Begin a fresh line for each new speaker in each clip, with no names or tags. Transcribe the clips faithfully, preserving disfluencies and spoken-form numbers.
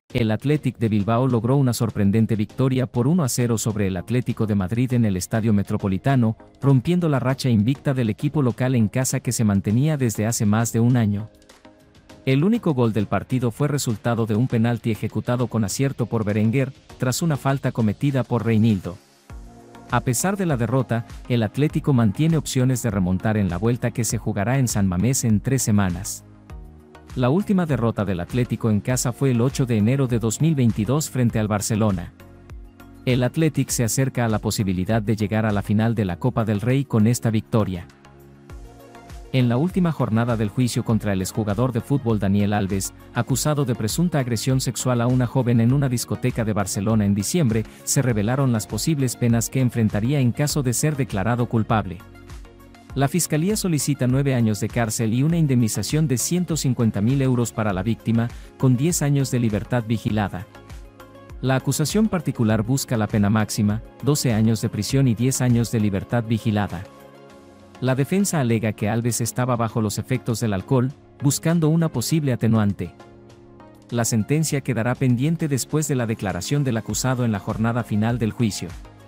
El Athletic de Bilbao logró una sorprendente victoria por uno a cero sobre el Atlético de Madrid en el Estadio Metropolitano, rompiendo la racha invicta del equipo local en casa que se mantenía desde hace más de un año. El único gol del partido fue resultado de un penalti ejecutado con acierto por Berenguer, tras una falta cometida por Reinildo. A pesar de la derrota, el Atlético mantiene opciones de remontar en la vuelta que se jugará en San Mamés en tres semanas. La última derrota del Atlético en casa fue el ocho de enero de dos mil veintidós frente al Barcelona. El Athletic se acerca a la posibilidad de llegar a la final de la Copa del Rey con esta victoria. En la última jornada del juicio contra el exjugador de fútbol Daniel Alves, acusado de presunta agresión sexual a una joven en una discoteca de Barcelona en diciembre, se revelaron las posibles penas que enfrentaría en caso de ser declarado culpable. La Fiscalía solicita nueve años de cárcel y una indemnización de ciento cincuenta mil euros para la víctima, con diez años de libertad vigilada. La acusación particular busca la pena máxima, doce años de prisión y diez años de libertad vigilada. La defensa alega que Alves estaba bajo los efectos del alcohol, buscando una posible atenuante. La sentencia quedará pendiente después de la declaración del acusado en la jornada final del juicio.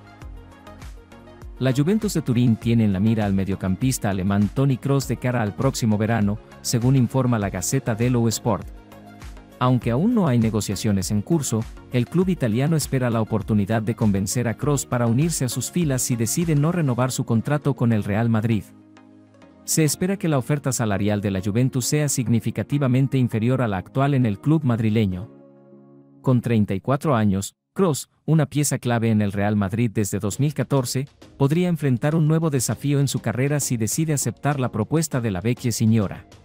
La Juventus de Turín tiene en la mira al mediocampista alemán Toni Kroos de cara al próximo verano, según informa la Gazzetta dello Sport. Aunque aún no hay negociaciones en curso, el club italiano espera la oportunidad de convencer a Kroos para unirse a sus filas si decide no renovar su contrato con el Real Madrid. Se espera que la oferta salarial de la Juventus sea significativamente inferior a la actual en el club madrileño. Con treinta y cuatro años, Kroos, una pieza clave en el Real Madrid desde dos mil catorce, podría enfrentar un nuevo desafío en su carrera si decide aceptar la propuesta de la Vecchia Signora.